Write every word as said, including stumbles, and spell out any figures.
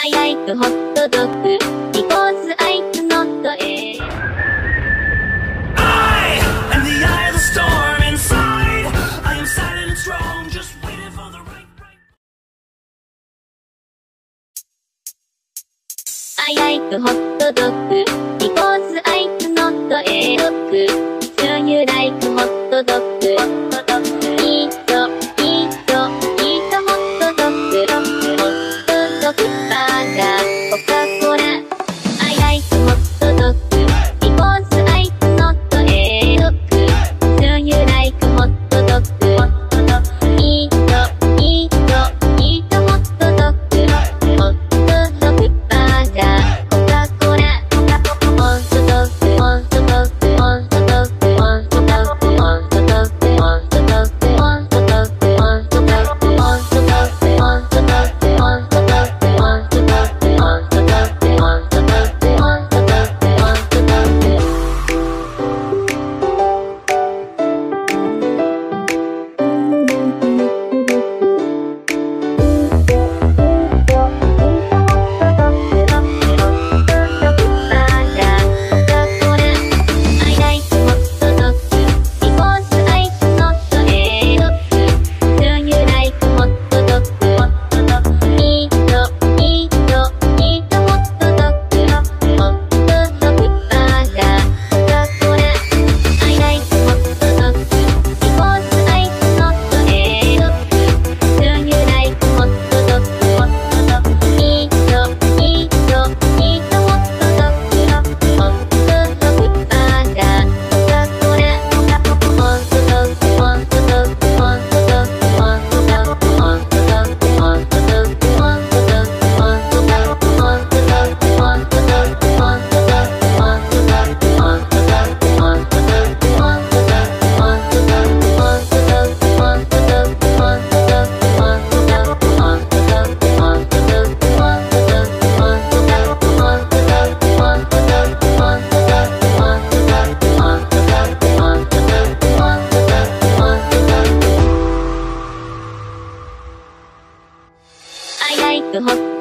I like hot dog because it's not a I am the eye of the storm inside. I am silent and strong, just waiting for the right, right. I like hot dog because it's not a dog. Do you like hot dog? Eat, eat, eat hot dog. Hot dog burger, Coca-Cola. I like hot dog because it's not a dog. Do you like hot dog? Eat, eat, eat hot dog. Hot dog burger, Coca-Cola. Hot dog, hot dog, hot dog, hot dog, hot dog, hot dog, hot dog, hot dog, hot dog, hot dog, hot dog, hot